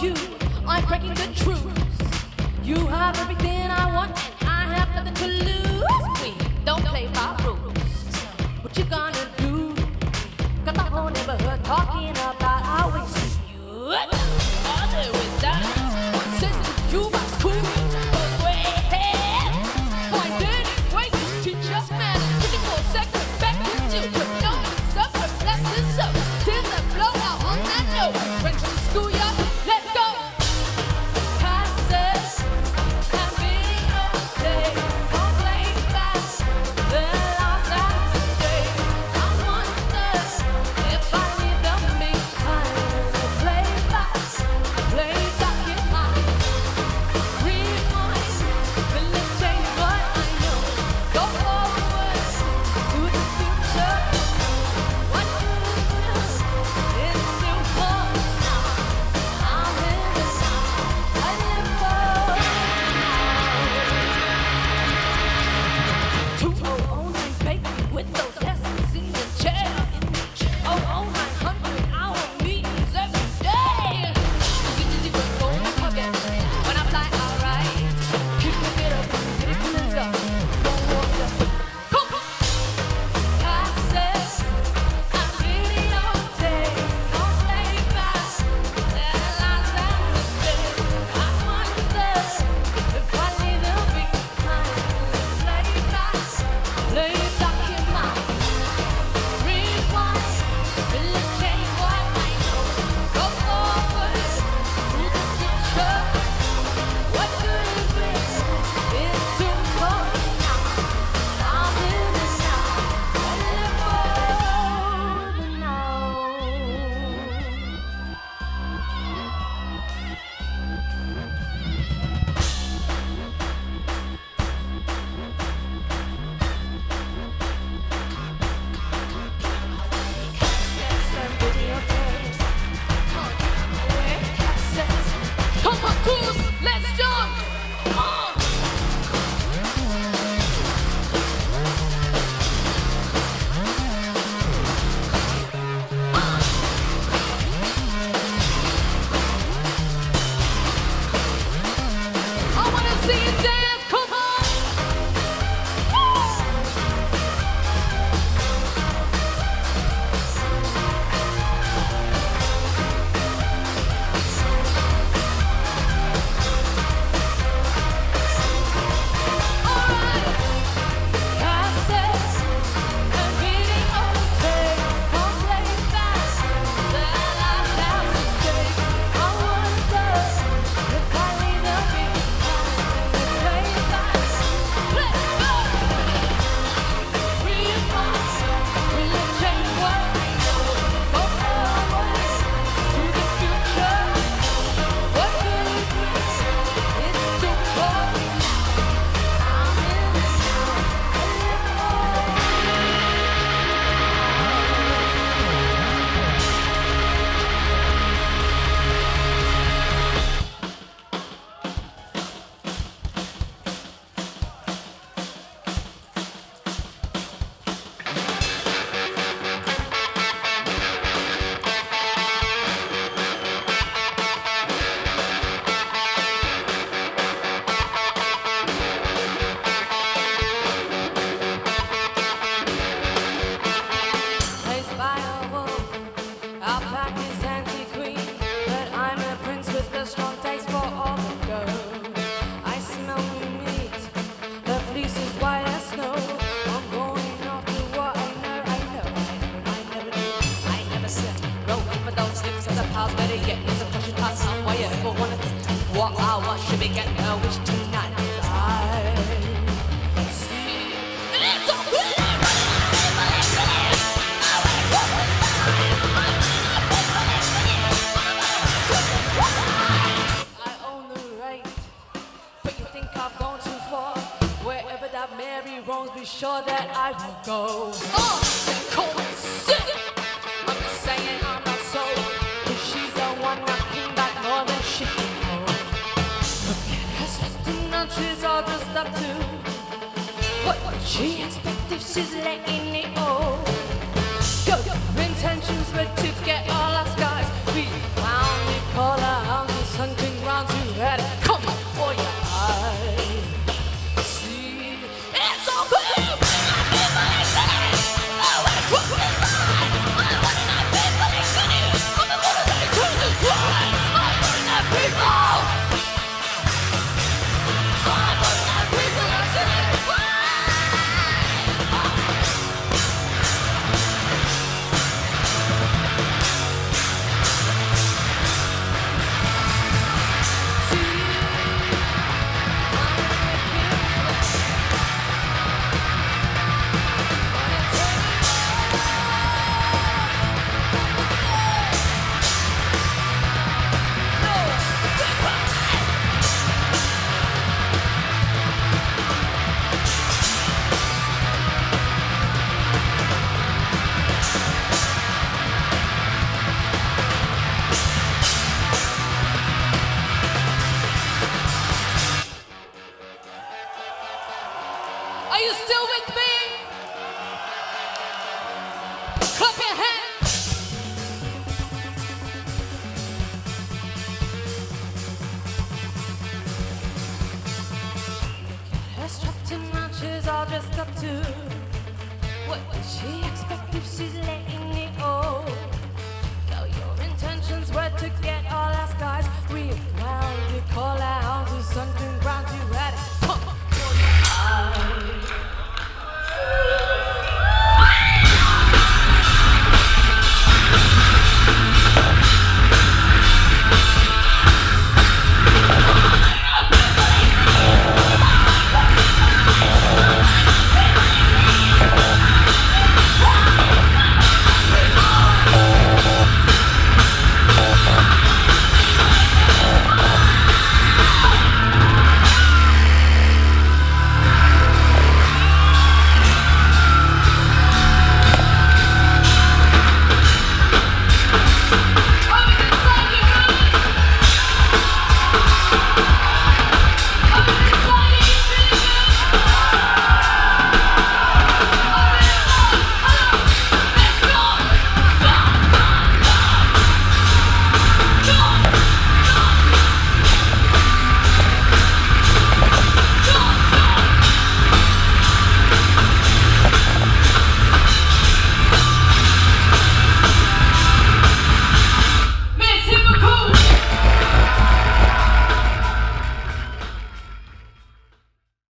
you, I'm breaking the truth. You have everything I want, and I have nothing to lose. We don't play by rules. What you gonna do? Got the whole neighborhood talking about how we see you. Bother with that. Since you was cool, but way ahead. Find any way to teach us man. Looking for a second back with you. But no, it's up, but blessings up. Tears that blow out on that note. Friends to school, y'all, let's go. Passes and videotape. Don't play fast. The lost and stay. I wonder if I leave them behind. Play fast, play back in mind. Rewind, will it change what I know? Go forward to the future. What you feel is simple now. I'm in the sound. I live for 2009 baby with those lessons in the chair. 00900 hour meetings every day. Easy to go and forget when I fly alright. Keep it up, keep it up. Don't want to come. Passes and videotape. Don't play fast. Let lies and mistake. I wonder if I leave them behind. Play fast, play back in mind. Rewind, will it change what I know? Go forward to the future. What could it be? It's too cold now. I'm in the sound. I live for the now. Come on, Goose, let's jump! I wanna see you dance, come on! Alright! Passes and videotape. Don't play fast. Let life have to stay. I wonder if I leave them behind. Play fast. Let's go! Rewind. Will it change what I know? Go forward to the future. What could it be? It's too cold now. I'm in the sound. I live Placed by a wolf, our pack is anti-queen, but I'm a prince with a strong taste for all the girls. I smell meat, the fleece is white as snow. I'm going off to what I never said. Rolling for those slips of the past, better yet, is a pushing past somewhere you ever wanted. What I want should be getting a wish tonight. I see. It's a I own the right, but you think I've gone too far. Wherever that Mary roams, be sure that I will go. Oh, they call me sick. I'm just saying I'm not so. 'Cause she's the one knocking back more than she can hold. Look at her sweating on, she's all dressed up too. What would she expect if she's letting it go? Your intentions were to get all our skies. We found we call our houses too. What did she expect